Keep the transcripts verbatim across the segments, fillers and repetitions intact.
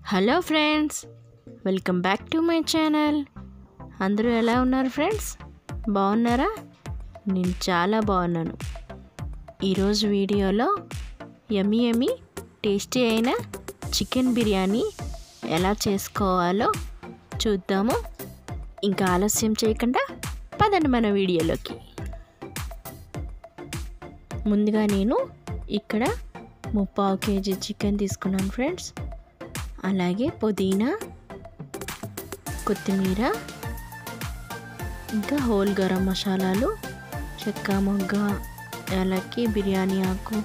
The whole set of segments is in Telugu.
Hello friends, welcome back to my channel. అందరూ ఎలా ఉన్నారు ఫ్రెండ్స్? బాగున్నారా? నేను చాలా బాగున్నాను. ఈరోజు వీడియోలో యమ్మీ యమ్మీ టేస్టీ అయిన చికెన్ బిర్యానీ ఎలా చేసుకోవాలో చూద్దాము. ఇంకా ఆలస్యం చేయకుండా పదండి మన వీడియోలోకి. ముందుగా నేను ఇక్కడ ముప్పావు కేజీ చికెన్ తీసుకున్నాను ఫ్రెండ్స్. అలాగే పుదీనా, కొత్తిమీర, ఇంకా హోల్ గరం మసాలాలు, చెక్క, మొగ్గ, యాలక్కి, బిర్యానీ ఆకు,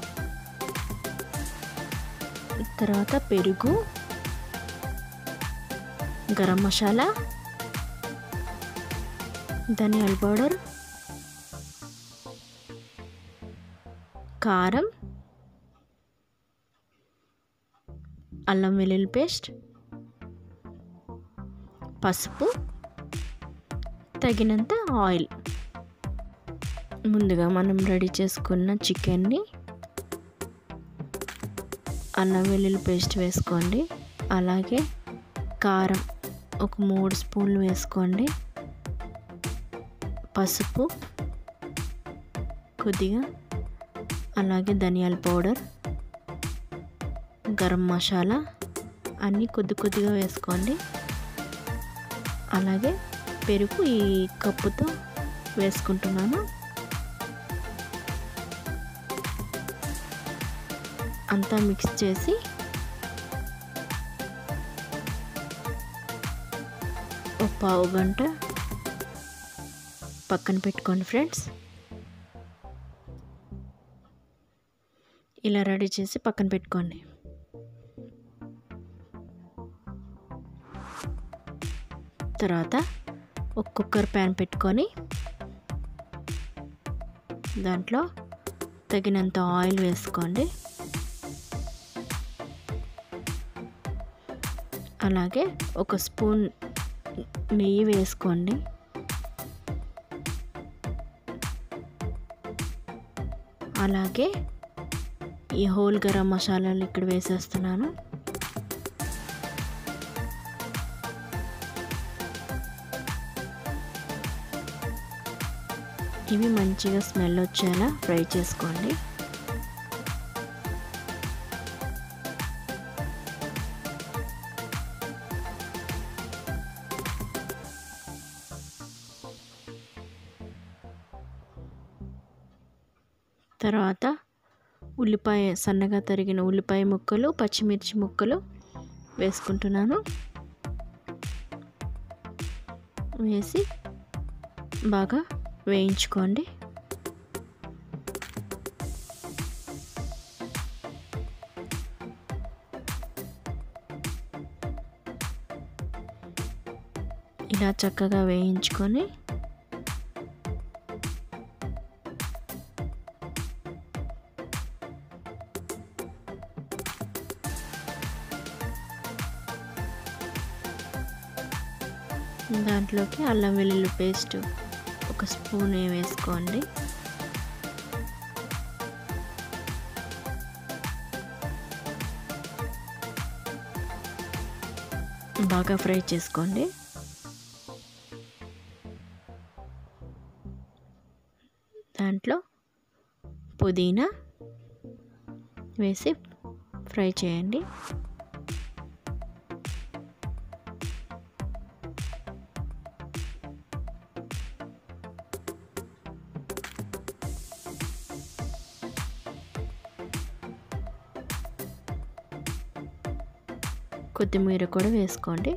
తర్వాత పెరుగు, గరం మసాలా, ధనియాల పౌడర్, కారం, అల్లం వెల్లుల్లి పేస్ట్, పసుపు, తగినంత ఆయిల్. ముందుగా మనం రెడీ చేసుకున్న చికెన్ని అల్లం వెల్లుల్లి పేస్ట్ వేసుకోండి. అలాగే కారం ఒక మూడు స్పూన్లు వేసుకోండి. పసుపు కొద్దిగా, అలాగే ధనియాల పౌడర్, గరం మసాలా అన్నీ కొద్ది కొద్దిగా వేసుకోండి. అలాగే పెరుగు ఈ కప్పుతో వేసుకుంటున్నాను. అంతా మిక్స్ చేసి ఒక పావు గంట పక్కన పెట్టుకోండి ఫ్రెండ్స్. ఇలా రెడీ చేసి పక్కన పెట్టుకోండి. తర్వాత ఒక కుక్కర్ ప్యాన్ పెట్టుకొని దాంట్లో తగినంత ఆయిల్ వేసుకోండి. అలాగే ఒక స్పూన్ నెయ్యి వేసుకోండి. అలాగే ఈ హోల్ గరం మసాలాలు ఇక్కడ వేసేస్తున్నాను. ఇవి మంచిగా స్మెల్ వచ్చేలా ఫ్రై చేసుకోండి. తర్వాత ఉల్లిపాయ, సన్నగా తరిగిన ఉల్లిపాయ ముక్కలు, పచ్చిమిర్చి ముక్కలు వేసుకుంటున్నాను. వేసి బాగా వేయించుకోండి. ఇలా చక్కగా వేయించుకొని దాంట్లోకి అల్లం వెల్లుల్లి పేస్ట్ ఒక స్పూన్ వేసుకోండి. బాగా ఫ్రై చేసుకోండి. దాంట్లో పుదీనా వేసి ఫ్రై చేయండి. కొత్తిమీర కూడా వేసుకోండి.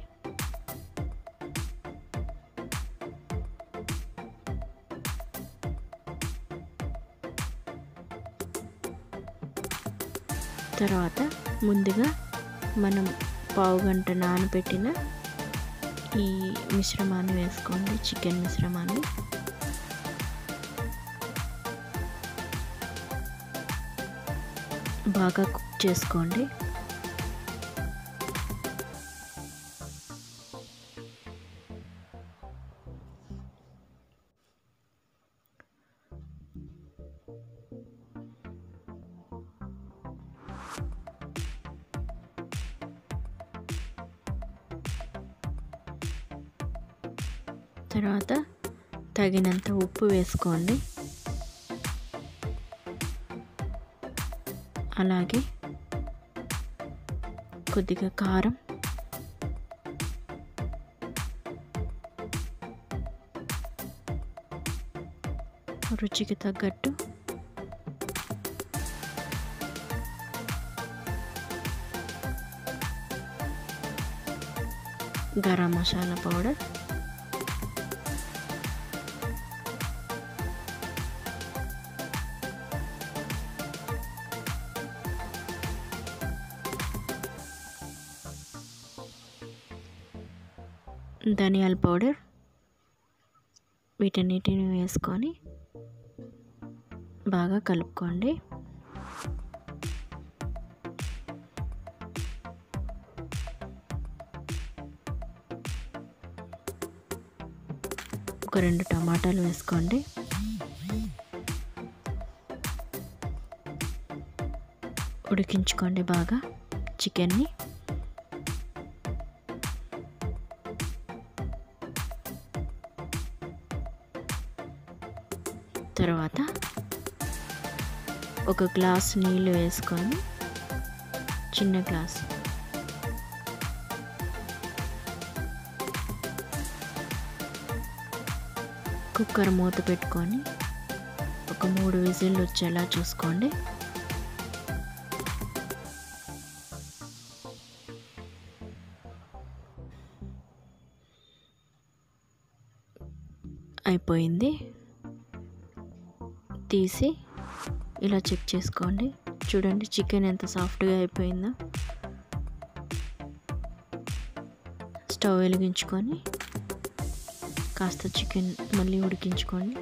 తర్వాత ముందుగా మనం పావు గంట నానబెట్టిన ఈ మిశ్రమాన్ని వేసుకోండి. చికెన్ మిశ్రమాన్ని బాగా కుక్ చేసుకోండి. తర్వాత తగినంత ఉప్పు వేసుకోండి. అలాగే కొద్దిగా కారం, రుచికి తగ్గట్టు గరం మసాలా పౌడర్, ధనియాల పౌడర్, వీటన్నిటిని వేసుకొని బాగా కలుపుకోండి. ఒక రెండు టమాటాలు వేసుకోండి. ఉడికించుకోండి బాగా చికెన్ని. తర్వాత ఒక గ్లాస్ నీళ్ళు వేసుకొని, చిన్న గ్లాస్ కుక్కర్ మూత పెట్టుకొని ఒక మూడు విజిల్లు వచ్చేలా చూసుకోండి. అయిపోయింది. తీసి ఇలా చెక్ చేసుకోండి. చూడండి చికెన్ ఎంత సాఫ్ట్గా అయిపోయిందో. స్టవ్ వెలిగించుకొని కాస్త చికెన్ మళ్ళీ ఉడికించుకోండి.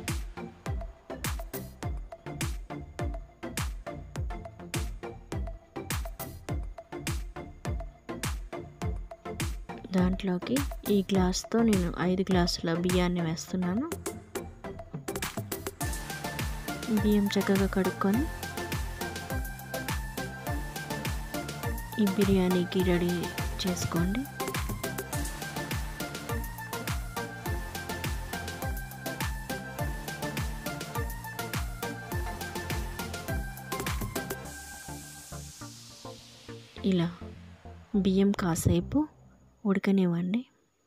దాంట్లోకి ఈ గ్లాస్తో నేను ఐదు గ్లాసుల బియ్యాన్ని వేస్తున్నాను. బియ్యం చక్కగా కడుక్కొని ఈ బిర్యానీకి రెడీ చేసుకోండి. ఇలా బియ్యం కాసేపు ఉడకనివ్వండి.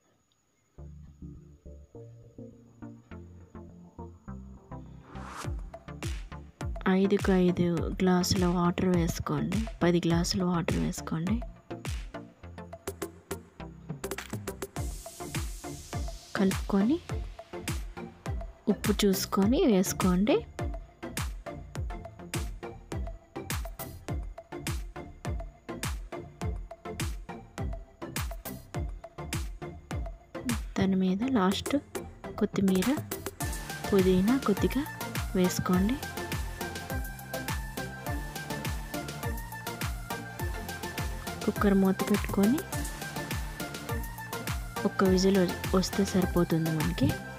ఐదుకు ఐదు గ్లాసుల వాటర్ వేసుకోండి. పది గ్లాసుల వాటర్ వేసుకోండి. కలుపుకొని ఉప్పు చూసుకొని వేసుకోండి. దాని మీద లాస్ట్ కొత్తిమీర, పుదీనా కొద్దిగా వేసుకోండి. కుక్కర్ మూత పెట్టుకొని ఒక్క విజిల్ వస్తే సరిపోతుంది మనకి.